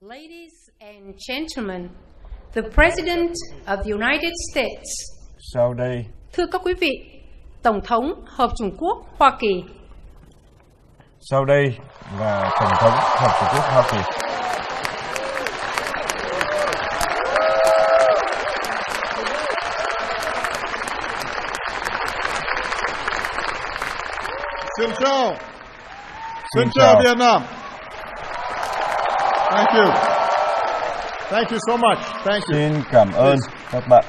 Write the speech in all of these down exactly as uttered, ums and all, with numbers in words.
Ladies and gentlemen, the President of the United States. Sau đây, Thưa các quý vị, Tổng thống Hợp Chủng Quốc Hoa Kỳ. sau đây là Tổng thống Hợp Chủng Quốc Hoa Kỳ. Xin chào. Xin Xin chào chào. Vietnam. Thank you. Thank you so much. Thank you. Xin cảm ơn các bạn.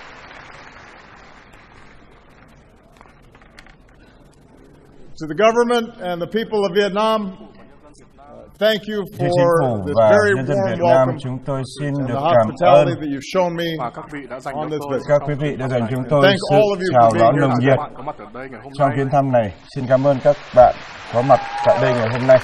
To the government and the people of Vietnam, uh, thank you Thưa for chính phủ this và very nhân dân warm Việt Nam, welcome chúng tôi xin and được the cảm hospitality ơn that you've shown me và các vị đã dành on cho this tôi visit. các quý vị đã dành chúng tôi Thank sự all of you chào for being đón here nồng today. nhiệt bạn có mặt ở đây ngày hôm trong nay. chuyến thăm này. Xin cảm ơn các bạn có mặt tại đây ngày hôm nay.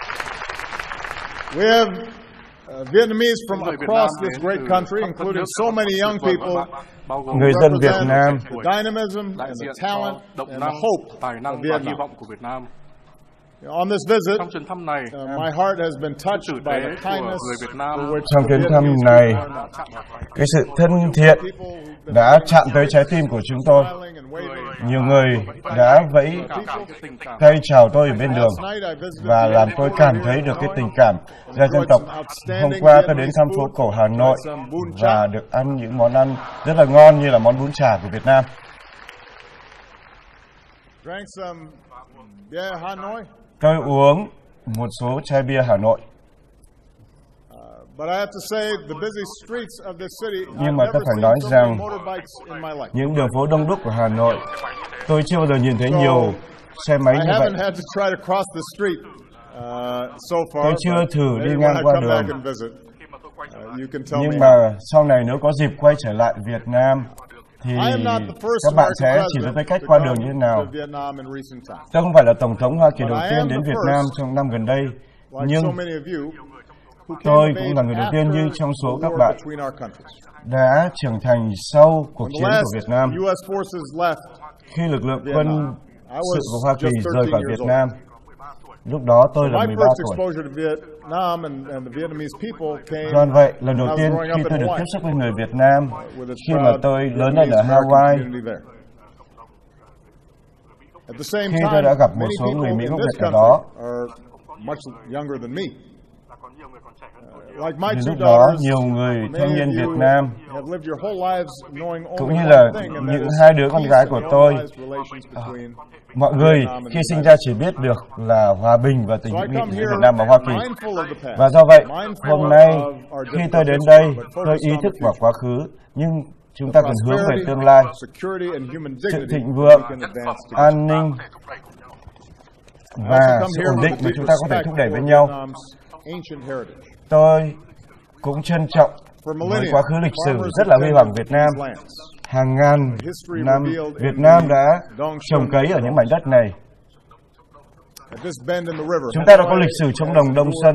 We have uh, Vietnamese from Người Việt across Nam this đến great từ country, khắp đất including nước, so many young tuyệt vời people, các bạn, bao gồm Người dân Việt represent Nam the dynamism đại and the diện talent cho động and năng, the hope tài of năng và hy Vietnam. vọng của Việt Nam. On this visit, Trong chuyến thăm này, uh, my heart has been touched tử by tế the của kindness người Việt Nam for which Trong the chuyến thăm Vietnamese này, people are chạm vào phải cái sự thân thiện people who've been đã chạm tới trái tim của chúng tôi. smiling and waving. Nhiều người đã vẫy cảm cảm cái tình cảm. tay chào tôi ở bên đường Last night I visited và the làm tôi cảm Vietnamese thấy được cái Hanoi. tình cảm gia dân tộc. Hôm qua tôi đến thăm phố cổ Hà Nội và được ăn những món ăn rất là ngon như là món bún chả của Việt Nam. Drank some beer Hanoi. Tôi uống một số chai bia Hà Nội. But I have to say, the busy streets of this city, I've Nhưng mà never tôi phải seen nói so rằng many motorbikes in my life. những đường phố đông đúc của Hà Nội, tôi chưa bao giờ nhìn thấy nhiều xe máy I như vậy. haven't had to try to cross the street uh, so far. Tôi chưa but thử đi maybe ngang when I qua come back đường. and visit, uh, you can tell me. Nhưng mà sau này nếu có dịp quay trở lại Việt Nam thì I am not the first các bạn sẽ American chỉ tôi president thấy cách to qua come đường như thế nào. to Vietnam in recent times. Tôi không phải là Tổng thống Hoa Kỳ But đầu I tiên am đến the Việt first, Nam trong năm gần đây, Like nhưng so many of you, who came tôi of cũng age là người đầu tiên như after trong số the các war bạn between our countries. đã trưởng thành sau cuộc When chiến the last của Việt Nam. U S forces left Khi lực lượng Vietnam, quân I sự was của Hoa Kỳ just rời thirteen khỏi years Việt old. Nam, lúc đó tôi là My mười ba first tuổi. exposure to Vietnam and, and the Vietnamese people came Do vậy, lần when đầu I was tiên growing khi up in tôi được Hawaii tiếp xúc với người Việt Nam, with a khi mà proud tôi lớn lên ở Vietnamese American Hawaii, community there. At the same khi time, tôi đã gặp một many số people người Mỹ in gốc this Việt ở country đó, are much younger than me. Like my thì two lúc đó daughters, nhiều người thanh many niên of Việt you Nam have lived your whole lives knowing cũng only như one là thing, and that những is hai đứa con peace gái and của tôi, normalized relations between mọi người Vietnam and khi the sinh United ra chỉ biết được là hòa bình và tình So I hữu nghị come giữa here Việt Nam và Hoa Kỳ. mindful of the past, Và do vậy, mindful hôm nay of our khi tôi đến different đây, history, but tôi focused ý on thức the vào future. quá khứ, nhưng chúng ta cần hướng về Prosperity, tương lai, security, and human sự dignity thịnh vượng, we can advance together. an ninh và sự ổn định mà chúng ta có thể thúc đẩy với nhau. Tôi cũng trân trọng với quá khứ lịch sử rất là huy hoàng Việt Nam. Hàng ngàn năm, Việt Nam đã trồng cấy ở những mảnh đất này. Chúng ta đã có lịch sử chống đồng Đông Sơn.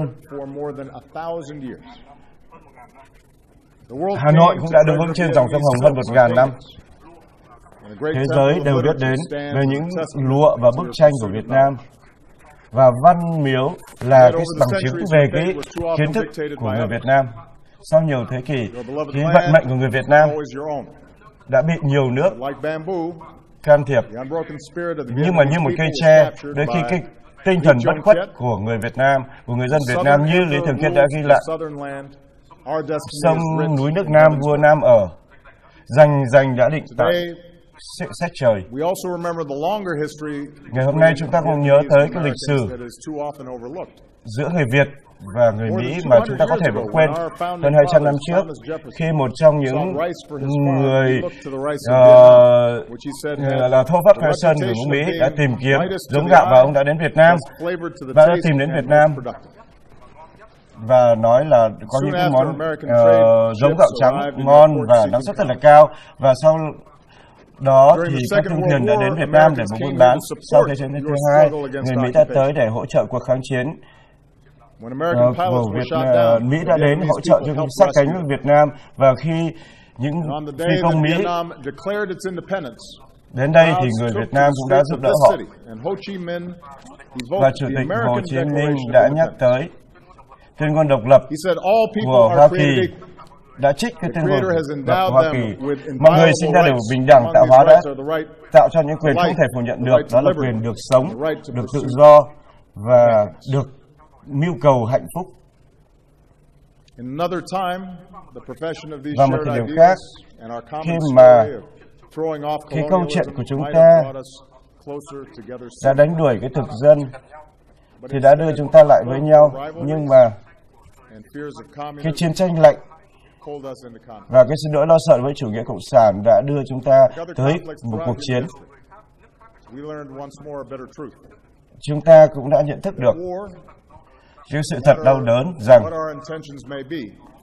Hà Nội cũng đã đứng vững trên dòng sông Hồng hơn một ngàn năm. Thế giới đều biết đến về những lụa và bức tranh của Việt Nam. Và Văn Miếu là cái bằng chứng về cái kiến thức của người Việt Nam. Sau nhiều thế kỷ, cái vận mệnh của người Việt Nam đã bị nhiều nước can thiệp. Nhưng mà như một cây tre, đôi khi cái tinh thần bất khuất của người Việt Nam, của người dân Việt Nam như Lý Thường Kiệt đã ghi lại. Sông núi nước Nam, vua Nam ở, rành rành đã định tại sách trời. Ngày hôm nay chúng ta cũng nhớ tới cái lịch sử giữa người Việt và người Mỹ mà chúng ta có thể bỏ quên. Hơn hai trăm năm trước, khi một trong những người uh, là Thomas Jefferson của nước Mỹ đã tìm kiếm giống gạo và ông đã đến Việt Nam và đã tìm đến Việt Nam và nói là có những cái món uh, giống gạo trắng ngon và năng suất thật là cao. Và sau đó thì các thương thuyền đã đến Việt Nam để buôn bán. Sau thế chiến thứ hai, người Mỹ đã tới để hỗ trợ cuộc kháng chiến. Uh, của Việt uh, Mỹ đã đến hỗ trợ cho sát cánh với Việt Nam, và khi những phi công Mỹ đến đây thì người Việt Nam cũng đã giúp đỡ họ. Và Chủ tịch Hồ Chí Minh đã nhắc tới Tuyên ngôn độc lập He said all people của Hoa are Kỳ created equal. đã trích cái tuyên ngôn Creator has độc lập endowed của Hoa them Kỳ. with Mọi người sinh ra inviolable đều rights. bình đẳng, Among tạo these hóa đã rights are the right tạo cho những quyền to không life, thể phủ nhận the được, right to đó là liberty, quyền được sống, the right to được tự pursue do và được mưu cầu hạnh phúc. In another time, the profession of these Và một shared thời điểm ideals khác, and our khi common mà story of throwing off cái câu chuyện colonialism của chúng might ta have brought us closer together đã soon. đánh đuổi cái thực dân But thì đã đưa instead, chúng ta lại với nhau, nhưng mà and fears of cái communism chiến tranh lạnh pulled us into conflict. và cái sự nỗi lo sợ với chủ nghĩa cộng sản đã đưa chúng ta Like other tới conflicts một throughout cuộc chiến. human history, we learned once more a bitter truth. Chúng ta cũng đã nhận thức được War, cái sự thật đau đớn rằng what our intentions may be,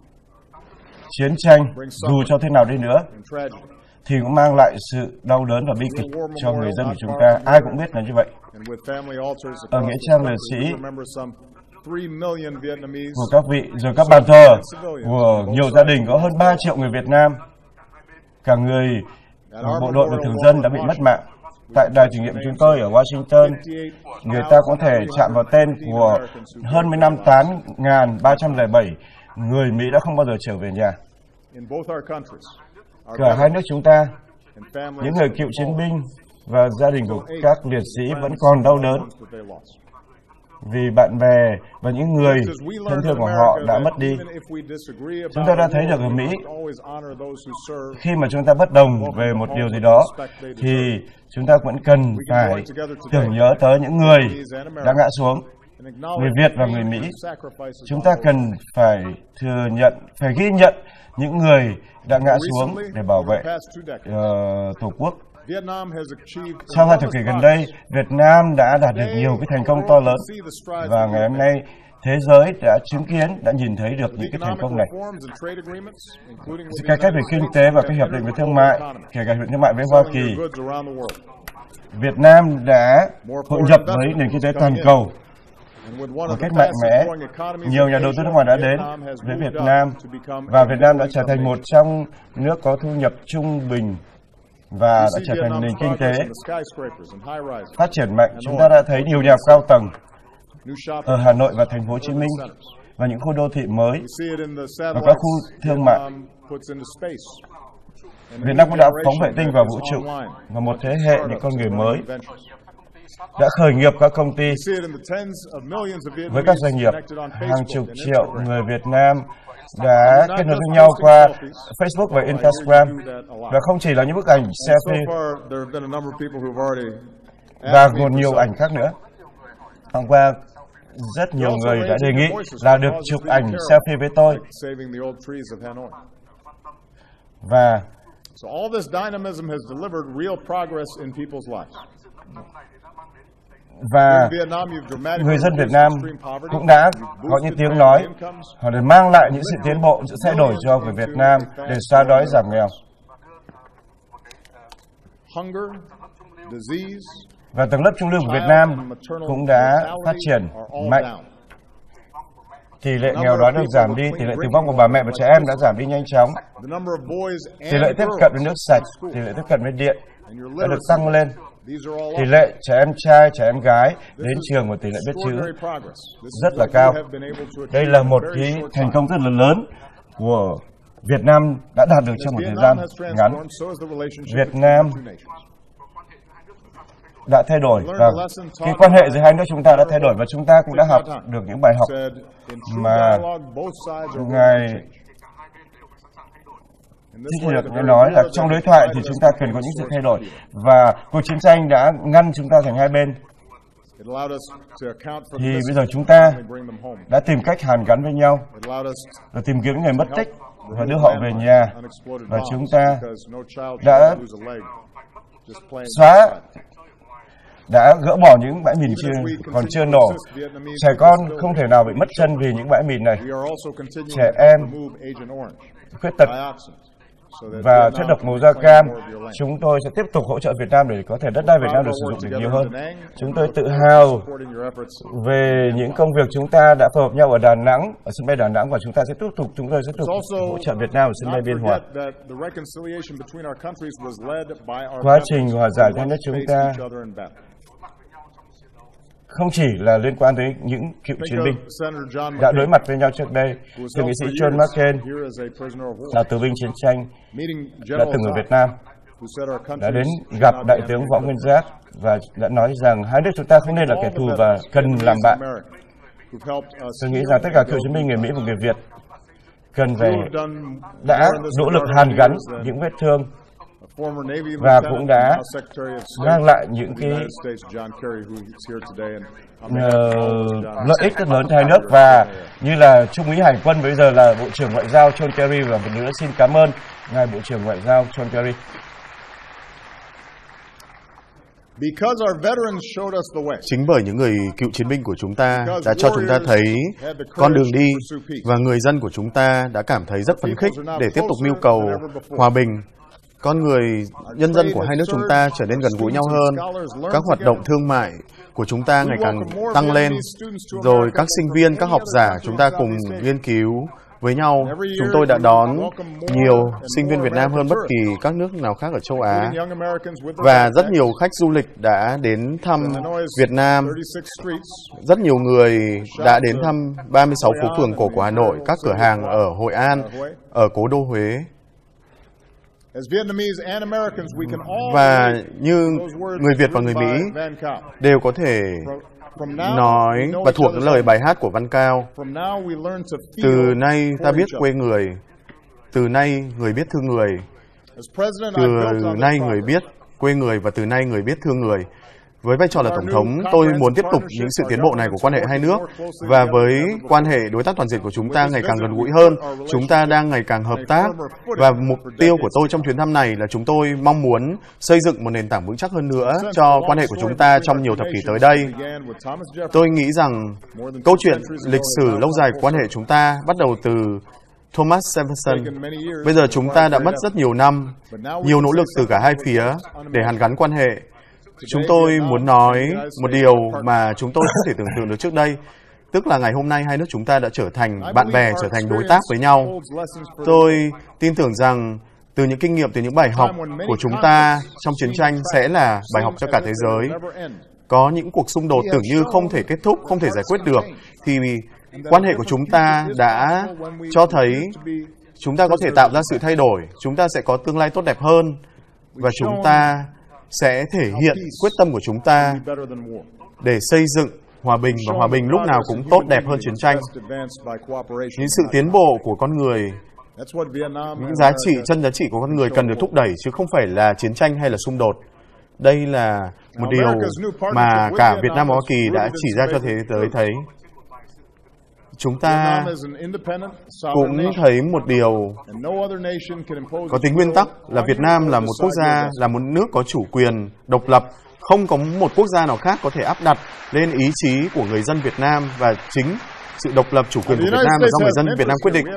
chiến tranh dù cho thế nào đi nữa and tragedy. thì cũng mang lại sự đau đớn và bi kịch cho người dân của chúng ta. Ai cũng biết là như vậy. And with family altars Ở across nghĩa the trang liệt country, sĩ we remember some three million Vietnamese của các vị, rồi các bàn thờ của nhiều gia đình có hơn ba triệu người Việt Nam, cả người của bộ đội và thường dân đã bị mất mạng. Tại đài tưởng niệm chúng tôi ở Washington, người ta có thể chạm vào tên của hơn mười năm tám nghìn ba trăm lẻ bảy người Mỹ đã không bao giờ trở về nhà. in both our countries. Our Cả hai nước chúng ta, and families những người cựu chiến binh và gia đình của các liệt sĩ vẫn còn đau đớn that they lost. vì bạn bè và những người Just as we thân learned thương in của họ America đã that mất đi. even if we disagree about Chúng ta đã a thấy war, được ở we Mỹ, must always honor those who serve. khi mà chúng ta bất đồng về một điều gì đó, thì chúng ta vẫn cần phải tưởng nhớ tới những người đã ngã xuống. And acknowledge Người Việt và the người pain Mỹ, and sacrifices chúng on ta both cần sides. phải thừa nhận, phải ghi nhận những người đã ngã xuống để bảo vệ uh, Tổ quốc. Vietnam has achieved Trong hai thập kỷ gần đây, Việt Nam đã đạt được nhiều cái thành công to lớn, và ngày hôm nay thế giới đã chứng kiến, đã nhìn thấy được những cái thành công này. Sự cải cách về kinh tế và các hiệp định về thương mại, kể cả hiệp định thương mại với Hoa Kỳ, Việt Nam đã hội nhập với nền kinh tế toàn cầu một cách mạnh mẽ. Nhiều nhà đầu tư nước ngoài đã đến với Việt Nam, và Việt Nam đã trở thành một trong nước có thu nhập trung bình và đã trở thành nền kinh tế phát triển mạnh. Chúng ta đã thấy nhiều nhà cao tầng ở Hà Nội và thành phố Hồ Chí Minh, và những khu đô thị mới và các khu thương mại. Việt Nam cũng đã phóng vệ tinh vào vũ trụ, và một thế hệ những con người mới đã khởi nghiệp các công ty với các doanh nghiệp. Hàng chục triệu người Việt Nam đã kết nối với nhau qua Facebook và Instagram, và không chỉ là những bức ảnh selfie, và còn nhiều ảnh khác nữa. Hôm qua, rất nhiều người đã đề nghị là được chụp ảnh selfie với tôi. Và So all this dynamism has delivered real progress in people's lives. và người dân Việt Nam cũng đã có những tiếng nói, họ để mang lại những sự tiến bộ, sự thay đổi cho người Việt Nam để xóa đói giảm nghèo. Và tầng lớp trung lưu của Việt Nam cũng đã phát triển mạnh. Tỷ lệ nghèo đói được giảm đi, tỷ lệ tử vong của bà mẹ và trẻ em đã giảm đi nhanh chóng. Tỷ lệ tiếp cận với nước sạch, tỷ lệ tiếp cận với điện đã được tăng lên. Tỷ lệ trẻ em trai, trẻ em gái đến trường và tỷ lệ biết chữ rất là cao. Đây là một cái thành công rất là lớn của Việt Nam đã đạt được trong một thời gian ngắn. Việt Nam đã thay đổi, và cái quan hệ giữa hai nước chúng ta đã thay đổi, và chúng ta cũng đã học được những bài học mà Ngài Thích Nhật đã nói là trong đối thoại thì chúng ta cần có những sự thay đổi, và cuộc chiến tranh đã ngăn chúng ta thành hai bên. Thì bây giờ chúng ta đã tìm cách hàn gắn với nhau, và tìm kiếm người mất tích và đưa họ về nhà, và chúng ta đã xóa đã gỡ bỏ những bãi mìn chưa còn chưa nổ. Trẻ con không thể nào bị mất chân vì những bãi mìn này. Trẻ em, khuyết tật và chất độc màu da cam. Chúng tôi sẽ tiếp tục hỗ trợ Việt Nam để có thể đất đai Việt Nam được sử dụng được nhiều hơn. Chúng tôi tự hào về những công việc chúng ta đã phối hợp nhau ở Đà Nẵng, ở sân bay Đà Nẵng, và chúng ta sẽ tiếp tục chúng tôi sẽ tiếp tục hỗ trợ Việt Nam ở sân bay Biên Hòa. Quá trình hòa giải của nước chúng ta không chỉ là liên quan tới những cựu chiến binh đã đối mặt với nhau trước đây. Thượng nghị sĩ John McCain là tù binh chiến tranh, đã từng ở Việt Nam, đã đến gặp Đại tướng Võ Nguyên Giáp và đã nói rằng hai nước chúng ta không nên là kẻ thù và cần làm bạn. Tôi nghĩ rằng tất cả cựu chiến binh người Mỹ và người Việt cần phải đã nỗ lực hàn gắn những vết thương và cũng đã mang lại những cái uh, lợi ích rất lớn cho hai nước. Và như là Trung úy Hải quân bây giờ là Bộ trưởng Ngoại giao John Kerry, và một nữa xin cảm ơn ngài Bộ trưởng Ngoại giao John Kerry. Chính bởi những người cựu chiến binh của chúng ta đã cho chúng ta thấy con đường đi, và người dân của chúng ta đã cảm thấy rất phấn khích để tiếp tục mưu cầu hòa bình. Con người, nhân dân của hai nước chúng ta trở nên gần gũi nhau hơn. Các hoạt động thương mại của chúng ta ngày càng tăng lên. Rồi các sinh viên, các học giả chúng ta cùng nghiên cứu với nhau. Chúng tôi đã đón nhiều sinh viên Việt Nam hơn bất kỳ các nước nào khác ở châu Á. Và rất nhiều khách du lịch đã đến thăm Việt Nam. Rất nhiều người đã đến thăm ba mươi sáu phố phường cổ của Hà Nội, các cửa hàng ở Hội An, ở cố đô Huế. Và như người Việt và người Mỹ đều có thể nói và thuộc lời bài hát của Văn Cao. Từ nay ta biết quê người, từ nay người biết thương người. Từ nay người biết quê người và từ nay người biết thương người. Với vai trò là Tổng thống, tôi muốn tiếp tục những sự tiến bộ này của quan hệ hai nước, và với quan hệ đối tác toàn diện của chúng ta ngày càng gần gũi hơn, chúng ta đang ngày càng hợp tác, và mục tiêu của tôi trong chuyến thăm này là chúng tôi mong muốn xây dựng một nền tảng vững chắc hơn nữa cho quan hệ của chúng ta trong nhiều thập kỷ tới đây. Tôi nghĩ rằng câu chuyện lịch sử lâu dài của quan hệ chúng ta bắt đầu từ Thomas Jefferson. Bây giờ chúng ta đã mất rất nhiều năm, nhiều nỗ lực từ cả hai phía để hàn gắn quan hệ. Chúng tôi muốn nói một điều mà chúng tôi không thể tưởng tượng được trước đây, tức là ngày hôm nay hai nước chúng ta đã trở thành bạn bè, trở thành đối tác với nhau. Tôi tin tưởng rằng từ những kinh nghiệm, từ những bài học của chúng ta trong chiến tranh sẽ là bài học cho cả thế giới. Có những cuộc xung đột tưởng như không thể kết thúc, không thể giải quyết được, thì quan hệ của chúng ta đã cho thấy chúng ta có thể tạo ra sự thay đổi, chúng ta sẽ có tương lai tốt đẹp hơn, và chúng ta sẽ thể hiện quyết tâm của chúng ta để xây dựng hòa bình, và hòa bình lúc nào cũng tốt đẹp hơn chiến tranh. Những sự tiến bộ của con người, những giá trị, chân giá trị của con người cần được thúc đẩy, chứ không phải là chiến tranh hay là xung đột. Đây là một điều mà cả Việt Nam và Hoa Kỳ đã chỉ ra cho thế giới thấy. Chúng ta cũng thấy một điều có tính nguyên tắc là Việt Nam là một quốc gia, là một nước có chủ quyền, độc lập. Không có một quốc gia nào khác có thể áp đặt lên ý chí của người dân Việt Nam, và chính sự độc lập chủ quyền của Việt Nam là do người dân Việt Nam quyết định.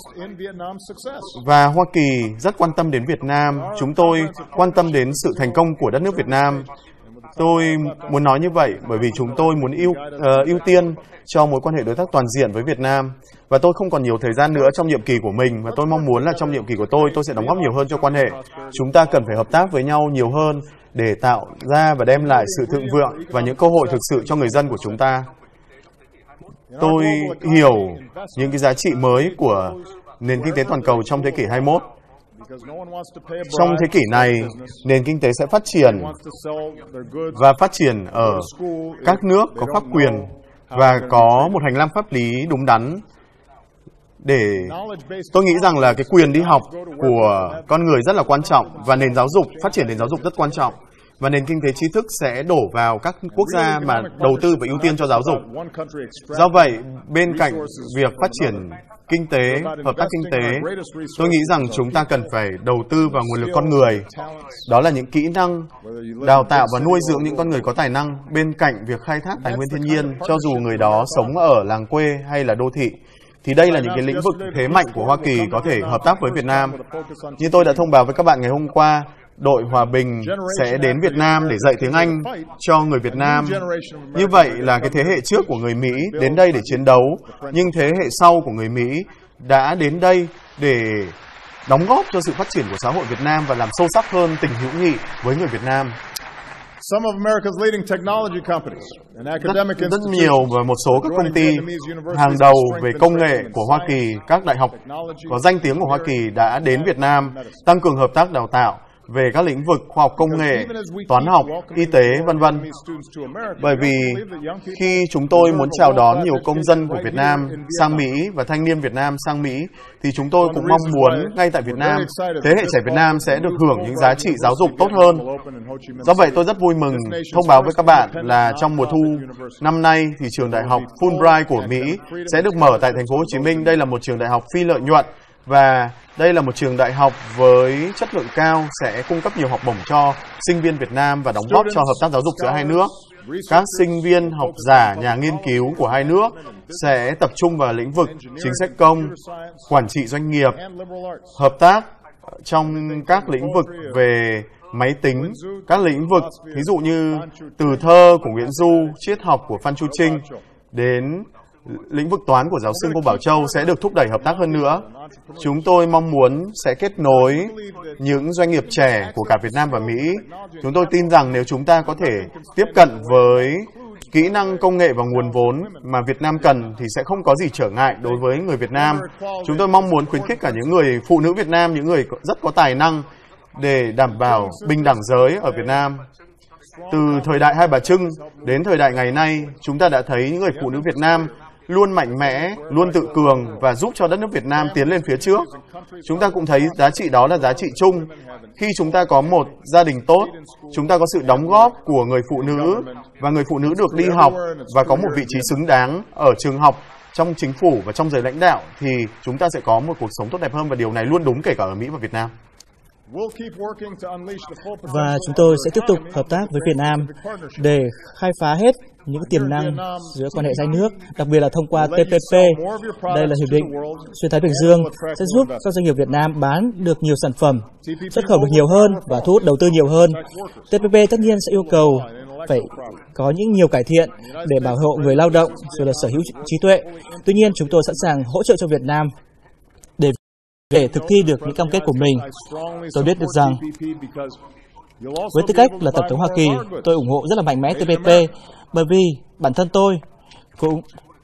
Và Hoa Kỳ rất quan tâm đến Việt Nam. Chúng tôi quan tâm đến sự thành công của đất nước Việt Nam. Tôi muốn nói như vậy bởi vì chúng tôi muốn ưu, uh, ưu tiên cho mối quan hệ đối tác toàn diện với Việt Nam. Và tôi không còn nhiều thời gian nữa trong nhiệm kỳ của mình, và tôi mong muốn là trong nhiệm kỳ của tôi, tôi sẽ đóng góp nhiều hơn cho quan hệ. Chúng ta cần phải hợp tác với nhau nhiều hơn để tạo ra và đem lại sự thịnh vượng và những cơ hội thực sự cho người dân của chúng ta. Tôi hiểu những cái giá trị mới của nền kinh tế toàn cầu trong thế kỷ hai mươi mốt. Trong thế kỷ này, nền kinh tế sẽ phát triển và phát triển ở các nước có pháp quyền và có một hành lang pháp lý đúng đắn. Để tôi nghĩ rằng là cái quyền đi học của con người rất là quan trọng, và nền giáo dục, phát triển nền giáo dục rất quan trọng. Và nền kinh tế trí thức sẽ đổ vào các quốc gia mà đầu tư và ưu tiên cho giáo dục. Do vậy, bên cạnh việc phát triển kinh tế, hợp tác kinh tế, tôi nghĩ rằng chúng ta cần phải đầu tư vào nguồn lực con người. Đó là những kỹ năng, đào tạo và nuôi dưỡng những con người có tài năng bên cạnh việc khai thác tài nguyên thiên nhiên, cho dù người đó sống ở làng quê hay là đô thị. Thì đây là những cái lĩnh vực thế mạnh của Hoa Kỳ có thể hợp tác với Việt Nam. Như tôi đã thông báo với các bạn ngày hôm qua, đội hòa bình sẽ đến Việt Nam để dạy tiếng Anh cho người Việt Nam. Như vậy là cái thế hệ trước của người Mỹ đến đây để chiến đấu, nhưng thế hệ sau của người Mỹ đã đến đây để đóng góp cho sự phát triển của xã hội Việt Nam và làm sâu sắc hơn tình hữu nghị với người Việt Nam. Rất, rất nhiều và một số các công ty hàng đầu về công nghệ của Hoa Kỳ, các đại học có danh tiếng của Hoa Kỳ đã đến Việt Nam tăng cường hợp tác đào tạo về các lĩnh vực khoa học công nghệ, toán học, y tế, vân vân. Bởi vì khi chúng tôi muốn chào đón nhiều công dân của Việt Nam sang Mỹ và thanh niên Việt Nam sang Mỹ, thì chúng tôi cũng mong muốn ngay tại Việt Nam, thế hệ trẻ Việt Nam sẽ được hưởng những giá trị giáo dục tốt hơn. Do vậy, tôi rất vui mừng thông báo với các bạn là trong mùa thu năm nay thì trường đại học Fulbright của Mỹ sẽ được mở tại thành phố Hồ Chí Minh. Đây là một trường đại học phi lợi nhuận và đây là một trường đại học với chất lượng cao, sẽ cung cấp nhiều học bổng cho sinh viên Việt Nam và đóng góp cho hợp tác giáo dục giữa hai nước. Các sinh viên, học giả, nhà nghiên cứu của hai nước sẽ tập trung vào lĩnh vực chính sách công, quản trị doanh nghiệp, hợp tác trong các lĩnh vực về máy tính, các lĩnh vực ví dụ như từ thơ của Nguyễn Du, triết học của Phan Chu Trinh đến lĩnh vực toán của giáo sư Ngô Bảo Châu sẽ được thúc đẩy hợp tác hơn nữa. Chúng tôi mong muốn sẽ kết nối những doanh nghiệp trẻ của cả Việt Nam và Mỹ. Chúng tôi tin rằng nếu chúng ta có thể tiếp cận với kỹ năng công nghệ và nguồn vốn mà Việt Nam cần thì sẽ không có gì trở ngại đối với người Việt Nam. Chúng tôi mong muốn khuyến khích cả những người phụ nữ Việt Nam, những người rất có tài năng để đảm bảo bình đẳng giới ở Việt Nam. Từ thời đại Hai Bà Trưng đến thời đại ngày nay, chúng ta đã thấy những người phụ nữ Việt Nam luôn mạnh mẽ, luôn tự cường và giúp cho đất nước Việt Nam tiến lên phía trước. Chúng ta cũng thấy giá trị đó là giá trị chung. Khi chúng ta có một gia đình tốt, chúng ta có sự đóng góp của người phụ nữ và người phụ nữ được đi học và có một vị trí xứng đáng ở trường học, trong chính phủ và trong giới lãnh đạo thì chúng ta sẽ có một cuộc sống tốt đẹp hơn và điều này luôn đúng kể cả ở Mỹ và Việt Nam. Và chúng tôi sẽ tiếp tục hợp tác với Việt Nam để khai phá hết những tiềm năng giữa quan hệ hai nước, đặc biệt là thông qua T P P. Đây là hiệp định xuyên Thái Bình Dương sẽ giúp các doanh nghiệp Việt Nam bán được nhiều sản phẩm, xuất khẩu được nhiều hơn và thu hút đầu tư nhiều hơn. T P P tất nhiên sẽ yêu cầu phải có những nhiều cải thiện để bảo hộ người lao động rồi là sở hữu trí tuệ. Tuy nhiên, chúng tôi sẵn sàng hỗ trợ cho Việt Nam để để thực thi được những cam kết của mình. Tôi biết được rằng với tư cách là Tổng thống Hoa Kỳ, tôi ủng hộ rất là mạnh mẽ T P P bởi vì bản thân tôi cũng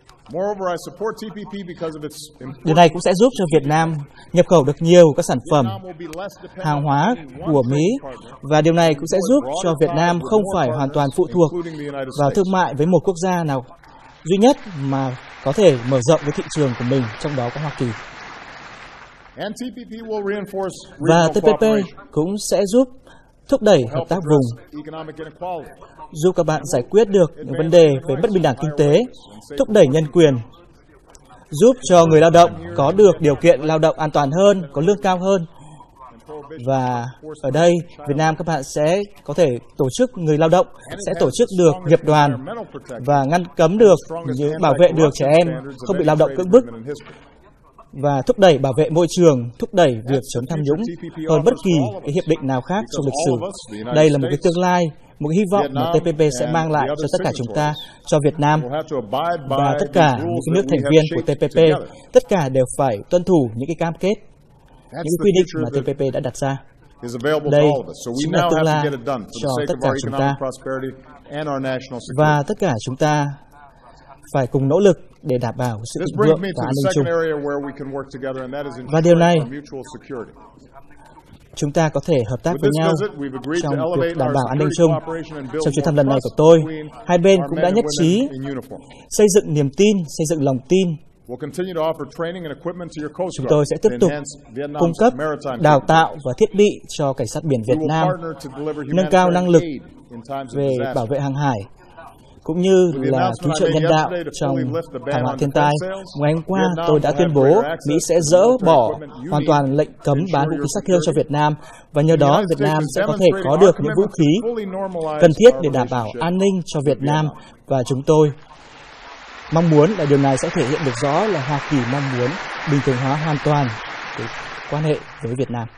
điều này cũng sẽ giúp cho Việt Nam nhập khẩu được nhiều các sản phẩm, hàng hóa của Mỹ và điều này cũng sẽ giúp cho Việt Nam không phải hoàn toàn phụ thuộc vào thương mại với một quốc gia nào duy nhất mà có thể mở rộng cái thị trường của mình, trong đó có Hoa Kỳ. Và T P P cũng sẽ giúp thúc đẩy hợp tác vùng, giúp các bạn giải quyết được những vấn đề về bất bình đẳng kinh tế, thúc đẩy nhân quyền, giúp cho người lao động có được điều kiện lao động an toàn hơn, có lương cao hơn. Và ở đây, Việt Nam các bạn sẽ có thể tổ chức người lao động, sẽ tổ chức được nghiệp đoàn và ngăn cấm được, những bảo vệ được trẻ em không bị lao động cưỡng bức, và thúc đẩy bảo vệ môi trường, thúc đẩy việc chống tham nhũng hơn bất kỳ cái hiệp định nào khác trong lịch sử. Đây là một cái tương lai, một cái hy vọng mà T P P sẽ mang lại cho tất cả chúng ta, cho Việt Nam và tất cả những cái nước thành viên của T P P. Tất cả đều phải tuân thủ những cái cam kết, những quy định mà T P P đã đặt ra. Đây chính là tương lai cho tất cả chúng ta. Và tất cả chúng ta phải cùng nỗ lực để đảm bảo sự thịnh vượng và an ninh chung. Và điều này, chúng ta có thể hợp tác với nhau trong việc đảm bảo an ninh chung. Trong chuyến thăm lần này của tôi, hai bên cũng đã nhất trí xây dựng niềm tin, xây dựng lòng tin. Chúng tôi sẽ tiếp tục cung cấp đào tạo và thiết bị cho cảnh sát biển Việt Nam, nâng cao năng lực về bảo vệ hàng hải, cũng như là cứu trợ nhân đạo trong thảm họa thiên tai. Ngày hôm qua, tôi đã tuyên bố Mỹ sẽ dỡ bỏ hoàn toàn lệnh cấm bán vũ khí sát thương cho Việt Nam, và nhờ đó Việt Nam sẽ có thể có được những vũ khí cần thiết để đảm bảo an ninh cho Việt Nam. Và chúng tôi mong muốn là điều này sẽ thể hiện được rõ là Hoa Kỳ mong muốn bình thường hóa hoàn toàn cái quan hệ với Việt Nam.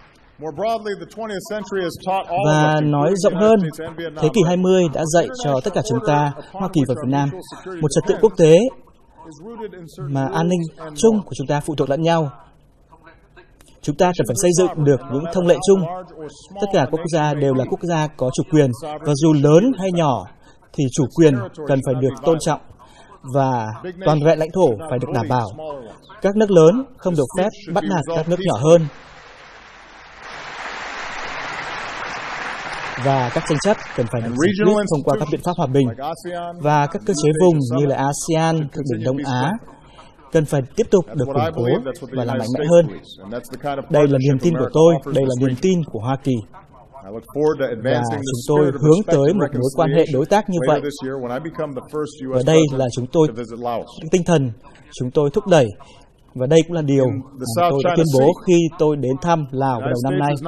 Và nói rộng hơn, thế kỷ hai mươi đã dạy cho tất cả chúng ta, Hoa Kỳ và Việt Nam, một trật tự quốc tế mà an ninh chung của chúng ta phụ thuộc lẫn nhau. Chúng ta cần phải xây dựng được những thông lệ chung. Tất cả các quốc gia đều là quốc gia có chủ quyền, và dù lớn hay nhỏ thì chủ quyền cần phải được tôn trọng và toàn vẹn lãnh thổ phải được đảm bảo. Các nước lớn không được phép bắt nạt các nước nhỏ hơn. Và các tranh chấp cần phải được giải quyết thông qua các biện pháp hòa bình. Và các cơ chế vùng như là a sê an, Thượng đỉnh Đông Á cần phải tiếp tục được củng cố và làm mạnh mẽ hơn. Đây là niềm tin của tôi, đây là niềm tin của Hoa Kỳ. Và chúng tôi hướng tới một mối quan hệ đối tác như vậy. Và đây là chúng tôi, tinh thần chúng tôi thúc đẩy. Và đây cũng là điều mà tôi đã tuyên bố khi tôi đến thăm Lào vào đầu năm nay.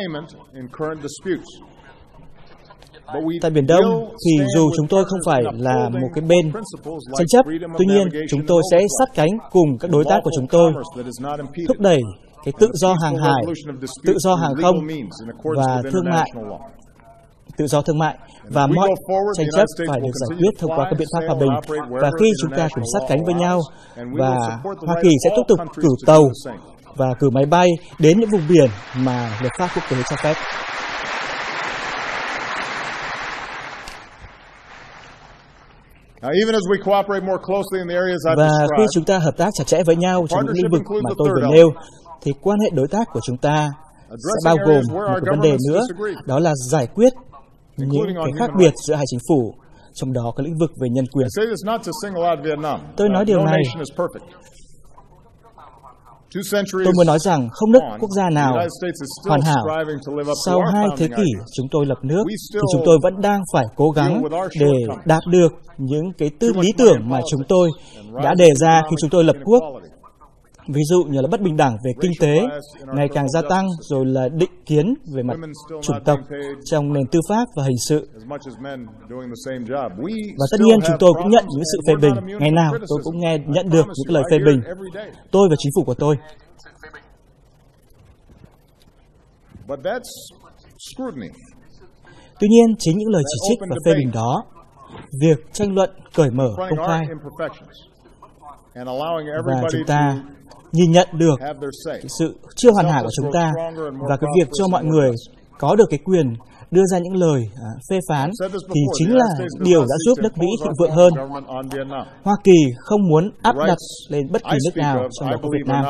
Tại Biển Đông thì dù chúng tôi không phải là một cái bên tranh chấp, tuy nhiên chúng tôi sẽ sát cánh cùng các đối tác của chúng tôi, thúc đẩy cái tự do hàng hải, tự do hàng không và thương mại, tự do thương mại, và mọi tranh chấp phải được giải quyết thông qua các biện pháp hòa bình. Và khi chúng ta cùng sát cánh với nhau, và Hoa Kỳ sẽ tiếp tục cử tàu và cử máy bay đến những vùng biển mà luật pháp quốc tế cho phép. Và khi chúng ta hợp tác chặt chẽ với nhau trong những lĩnh vực mà tôi vừa nêu, thì quan hệ đối tác của chúng ta sẽ bao gồm một cái vấn đề nữa, đó là giải quyết những cái khác biệt giữa hai chính phủ, trong đó có lĩnh vực về nhân quyền. Tôi nói điều này, tôi muốn nói rằng không nước quốc gia nào hoàn hảo. Sau hai thế kỷ chúng tôi lập nước, thì chúng tôi vẫn đang phải cố gắng để đạt được những cái tư lý tưởng mà chúng tôi đã đề ra khi chúng tôi lập quốc. Ví dụ như là bất bình đẳng về kinh tế ngày càng gia tăng, rồi là định kiến về mặt chủng tộc trong nền tư pháp và hình sự. Và tất nhiên chúng tôi cũng nhận những sự phê bình. Ngày nào tôi cũng nghe nhận được những lời phê bình. Tôi và chính phủ của tôi. Tuy nhiên, chính những lời chỉ trích và phê bình đó, việc tranh luận cởi mở công khai, và chúng ta nhìn nhận được cái sự chưa hoàn hảo của chúng ta, và cái việc cho mọi người có được cái quyền đưa ra những lời à, phê phán, thì chính là điều đã giúp nước Mỹ thịnh vượng hơn. Hoa Kỳ không muốn áp đặt lên bất kỳ nước nào, trong đó có Việt Nam.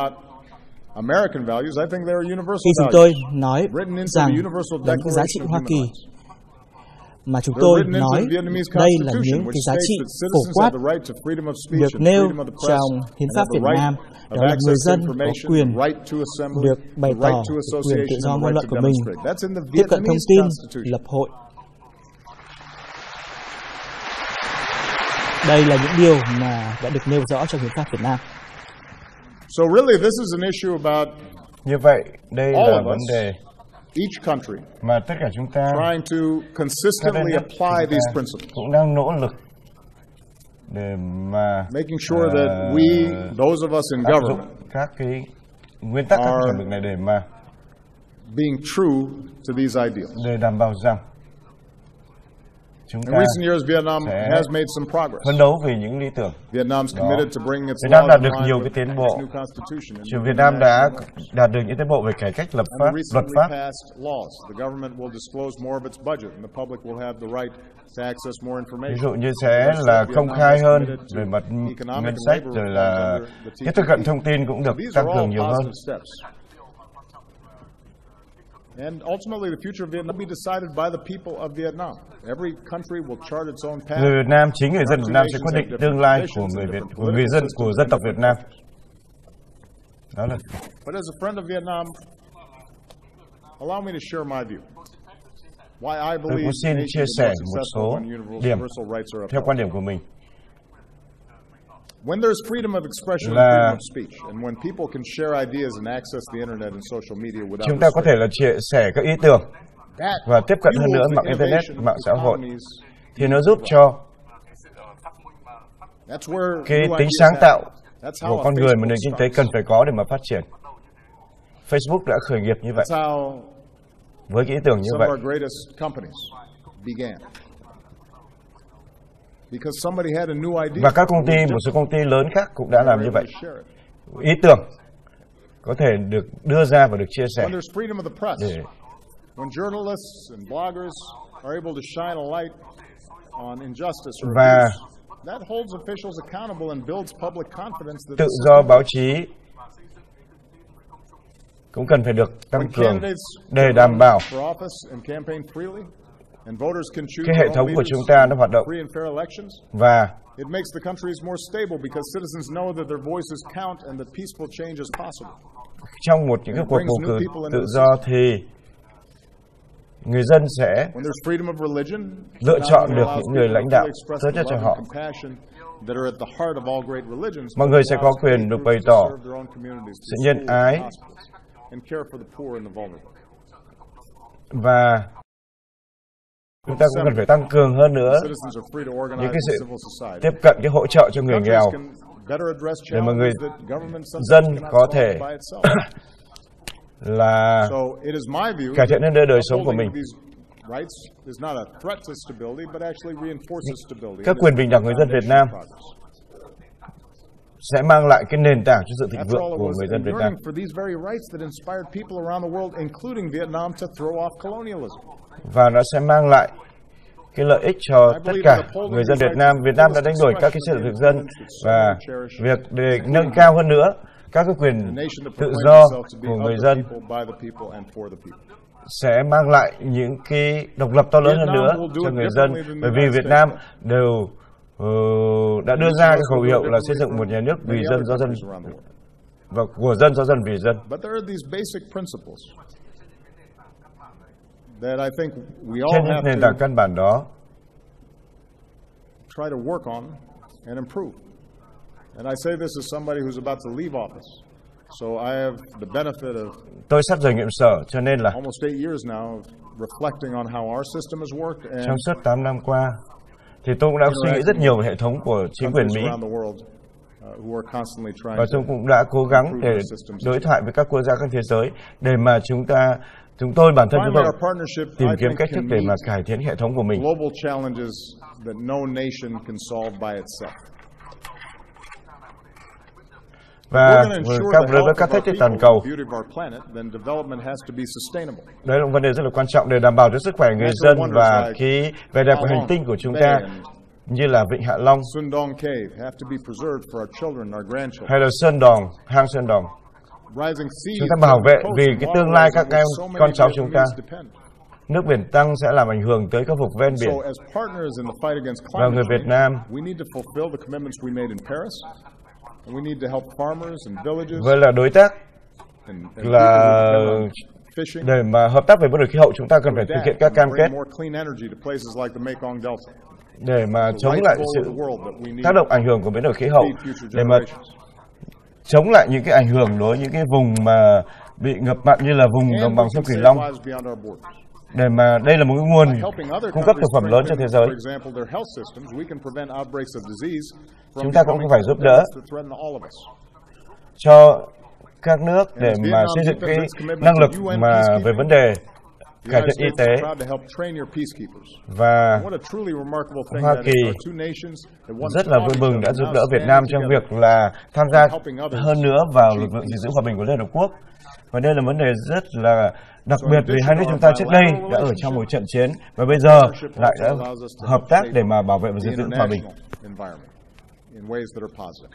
Khi chúng tôi nói rằng là những giá trị Hoa Kỳ mà chúng tôi nói đây là những cái giá trị phổ quát được nêu trong hiến pháp Việt Nam, đó là người dân có quyền được bày tỏ quyền tự do ngôn luận của mình, tiếp cận thông tin, lập hội. Đây là những điều mà đã được nêu rõ trong hiến pháp Việt Nam. Như vậy, đây là vấn đề mà tất cả chúng ta, các đất nước chúng ta cũng đang nỗ lực để mà uh, áp dụng các cái nguyên tắc, các chuẩn mực này để mà để đảm bảo rằng chúng ta sẽ phấn đấu vì những lý tưởng đó. Việt Nam đạt được nhiều cái tiến bộ. Trường Việt Nam đã đạt được những tiến bộ về cải cách lập pháp, luật pháp. Ví dụ như sẽ là công khai hơn về mặt ngân sách, rồi là cái tiếp cận thông tin cũng được tăng cường nhiều hơn. And ultimately, the future of Vietnam will be decided by the people of Vietnam. Every country will chart its own path. Người Việt Nam, chính người dân Việt Nam sẽ quyết định tương lai của người Việt, của người dân, của dân tộc Việt Nam. Đó là. But as a friend of Vietnam, allow me to share my view. Why I Tôi believe cũng xin chia sẻ một số điểm theo quan điểm của mình. When there's freedom of expression and freedom of speech, and when people can share ideas and access the internet and social media without chúng ta có thể là chia sẻ các ý tưởng và tiếp cận hơn nữa mạng internet, mạng xã hội, thì nó giúp cho cái tính sáng tạo của con người mà nền kinh tế cần phải có để mà phát triển. Facebook đã khởi nghiệp như vậy, với cái ý tưởng như vậy. Và các công ty, một số công ty lớn khác cũng đã làm như vậy. Ý tưởng có thể được đưa ra và được chia sẻ. When there's freedom of the press, Để when journalists and bloggers are able to shine a light on injustice or và abuse, that holds officials accountable and builds public confidence that tự the do system báo chí cũng cần phải được tăng When cường candidates để can đảm run bảo for office and campaign freely, and voters can choose cái hệ their own thống của leaders chúng ta nó in hoạt động. free and fair elections. Và It makes the countries more stable because citizens know that their voices count and that peaceful change is possible. trong một những cái cuộc bầu cử tự do thì người dân sẽ When there's freedom of religion, lựa it not chọn only được allows những người people lãnh to đạo fully express tốt the nhất cho love họ. and compassion that are at the heart of all great religions, Mọi but người it sẽ có allows quyền faith được groups bày to tỏ serve their own communities sự through nhân schools and ái hospitals and care for the poor and the vulnerable. và chúng ta cũng cần phải tăng cường hơn nữa Citizens are free to organize những cái in sự civil society. tiếp cận cái hỗ trợ cho người Countries nghèo can better address để mà người challenges that government sometimes dân cannot có solve thể by itself. là So it is my view cải thiện hơn nữa đời sống của upholding mình. these rights is not a threat to stability, but actually reinforces stability. Các quyền bình đẳng người dân Việt Nam sẽ mang lại cái nền tảng cho sự thịnh After vượng all, it của was người dân Việt Nam. yearning for these very rights that inspired people around the world, including Vietnam, to throw off colonialism. Và nó sẽ mang lại cái lợi ích cho tất cả người dân Việt Nam. Việt Nam đã đánh đổi các cái sự thực dân và việc để nâng cao hơn nữa các cái quyền A nation that tự proclaims do itself to be của of người the dân people, by the people, and for the people. sẽ mang lại những cái độc lập to lớn hơn nữa cho người dân, bởi vì Việt Nam đều uh, đã đưa ra cái khẩu hiệu là xây dựng một nhà nước vì dân do dân và của dân do dân vì dân. But there are these basic principles that I think we Trên all những have nền tảng to căn bản đó, try to work on and improve. And I say this as somebody who's about to leave office. So I have the benefit of tôi sắp rời nhiệm sở, cho nên là almost eight years now of reflecting on how our system has worked and trong suốt tám năm qua thì tôi cũng đã suy nghĩ rất nhiều về hệ thống của chính quyền Mỹ, countries around the world uh, who are constantly trying và tôi to cũng đã cố gắng để đối thoại với các quốc gia trên thế giới để mà chúng ta chúng tôi bản thân chúng Finally, tôi our partnership, tìm I kiếm think, cách thức can để mà meet cải thiện hệ thống của mình. global challenges that no nation can solve by itself. Và We're going to ensure các the đối với health các of thách our thức people toàn and cầu, the beauty of our planet, then development has to be sustainable. đấy là một vấn đề rất là quan trọng để đảm bảo cho sức khỏe người dân và cái vẻ đẹp của hành tinh của chúng ta, như là Vịnh Hạ Long Sundong Cave have to be preserved for our children and our grandchildren. hay là Sơn Đòn, hang Sơn Đòn. Rising seas Chúng ta bảo vệ on the vì coast cái and tương lai các waterways em, on which so many con cháu chúng ta. Vietnamese depend. Nước biển tăng sẽ làm ảnh hưởng tới các vùng ven biển. So as partners in the fight against Và climate người Việt change, Nam we need to fulfill the commitments we made in Paris. And we need to help farmers and villages với là đối tác and, and là people who depend on fishing. để mà hợp tác về biến đổi khí hậu, chúng ta cần phải thực hiện các cam kết Bring more clean energy to places like the Mekong Delta. để mà chống Right lại goal sự of the world that we need tác động ảnh hưởng của biến đổi khí to hậu, feed future để mà generations. chống lại những cái ảnh hưởng đối với những cái vùng mà bị ngập mặn như là vùng And đồng we bằng can sông Cửu save Long, lives beyond our borders. để mà đây là một cái nguồn Helping other cung cấp thực countries phẩm lớn cho thế giới. For example, their health systems, we can prevent outbreaks of disease from Chúng ta cũng becoming phải giúp đỡ that threaten all of us. cho các nước để mà xây dựng cái năng lực mà về vấn đề The cải United thiện y States tế, is proud to help train your peacekeepers. và What a truly remarkable thing Hoa that Kỳ is. Our two nations that once rất là fought vui each mừng other đã giúp now đỡ Việt stand Nam trong together. việc là tham gia hơn nữa vào lực lượng gìn giữ hòa bình của Liên Hợp Quốc. Và đây là vấn đề rất là đặc biệt vì hai nước chúng ta trước đây đã ở trong một trận chiến và bây giờ lại đã hợp tác để mà bảo vệ và gìn giữ hòa bình. In ways that are positive.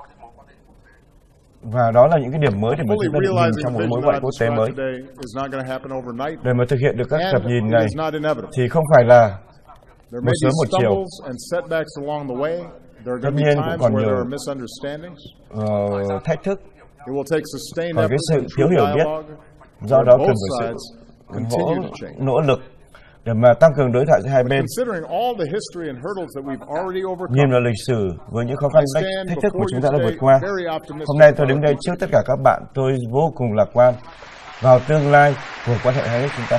Và đó là những cái điểm mới để mà Fully chúng ta định hình realizing trong the một mối vision quan I've quốc tế mới. described today is not going to happen overnight. Để mà thực hiện được các And tầm nhìn it này is not inevitable. thì không phải là There một may be sớm một chiều. stumbles and setbacks along the way. There are Tất going to be nhiên cũng times còn where there nhiều are misunderstandings. uh, thách thức, It will take sustained còn cái efforts sự and thiếu true hiểu biết. dialogue. Do where đó both cần phải sự sides ủng continue hộ, to change. nỗ lực để mà tăng cường đối thoại giữa hai bên. Considering all the history and hurdles that we've already Nhìn overcome, vào lịch sử với những khó khăn I thách stand thách thức mà before chúng you ta đã today vượt qua. very optimistic Hôm nay tôi đứng about đây our trước tất future. cả các bạn, tôi vô cùng lạc quan vào tương lai của quan hệ hai nước chúng ta.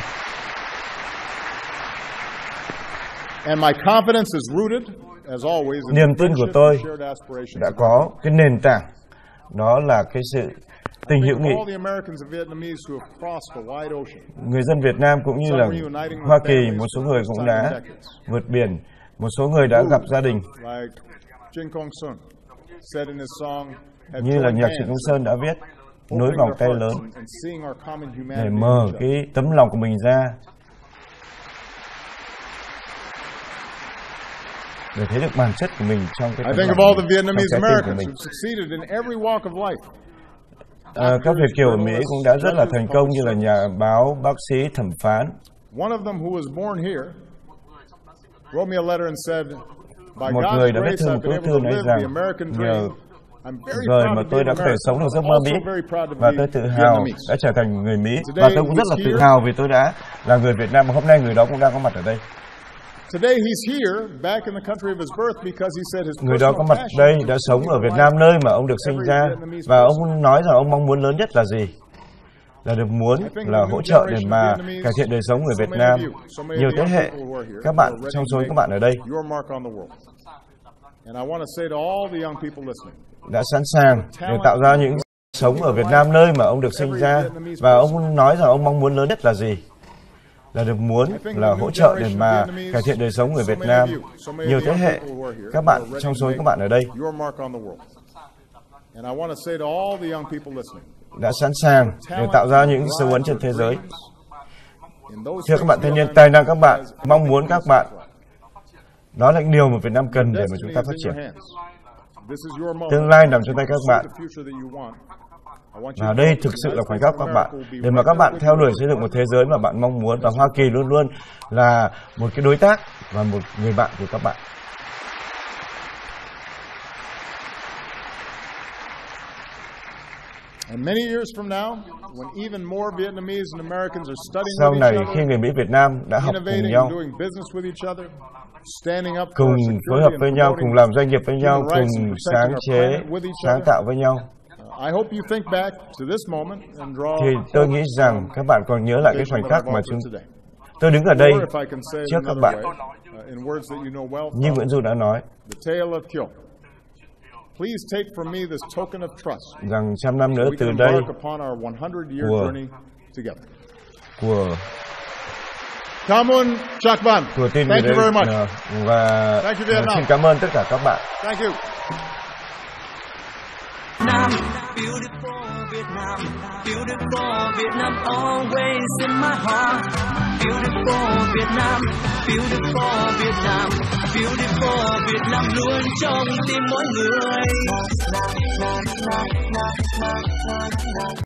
And my confidence is rooted, as always, in Niềm the tin của friendship tôi and shared aspirations đã of có cái nền tảng, đó là cái sự tình hữu nghị. all the Americans and Vietnamese who have crossed a wide ocean. Người dân Việt Nam cũng như là Hoa Kỳ, một số người cũng đã vượt biển, một số người đã gặp gia đình, Like Jin Kong Sun said in his song, "Have như là joined nhạc sĩ hands Công Sơn đã viết, nối vòng tay lớn để mở cái tấm lòng của mình ra, để thấy được bản chất của mình trong cái tấm lòng, trong trái tim của mình. À, các Việt kiều ở Mỹ cũng đã rất là thành công như là nhà báo, bác sĩ, thẩm phán. Một người đã viết thư một bức thư nói rằng nhờ vời mà tôi đã có thể sống được giấc mơ Mỹ, và tôi tự hào đã trở thành người Mỹ, và tôi cũng rất là tự hào vì tôi đã là người Việt Nam, mà hôm nay người đó cũng đang có mặt ở đây. Người đó có mặt đây đã sống ở Việt Nam, nơi mà ông được sinh ra, và ông nói rằng ông mong muốn lớn nhất là gì? Là được muốn là hỗ trợ để mà cải thiện đời sống người Việt Nam. Nhiều thế hệ, các bạn trong số các bạn ở đây đã sẵn sàng để tạo ra những sống ở Việt Nam, nơi mà ông được sinh ra, và ông nói rằng ông mong muốn lớn nhất là gì? Là được muốn là hỗ trợ để mà cải thiện đời sống người Việt Nam. Nhiều thế hệ, các bạn trong số các bạn ở đây đã sẵn sàng để tạo ra những dấu ấn trên thế giới. Thưa các bạn thanh niên, tài năng các bạn, mong muốn các bạn, đó là những điều mà Việt Nam cần để mà chúng ta phát triển. Tương lai nằm trong tay các bạn. Và đây thực sự là khoảnh khắc các bạn, để mà các bạn theo đuổi xây dựng một thế giới mà bạn mong muốn, và Hoa Kỳ luôn luôn là một cái đối tác và một người bạn của các bạn. Sau này, khi người Mỹ Việt Nam đã học cùng nhau, cùng phối hợp với nhau, cùng làm doanh nghiệp với nhau, cùng sáng chế, sáng tạo với nhau, thì tôi nghĩ rằng các bạn còn nhớ lại cái khoảnh khắc mà chúng tôi đứng ở đây trước các bạn. Như Nguyễn Du đã nói, rằng trăm năm nữa từ đây của của của tin về đây, và xin cảm ơn tất cả các bạn. Nam, beautiful Vietnam, beautiful Vietnam, always in my heart. Beautiful Vietnam, beautiful Vietnam, beautiful Vietnam luôn trong tim mỗi người.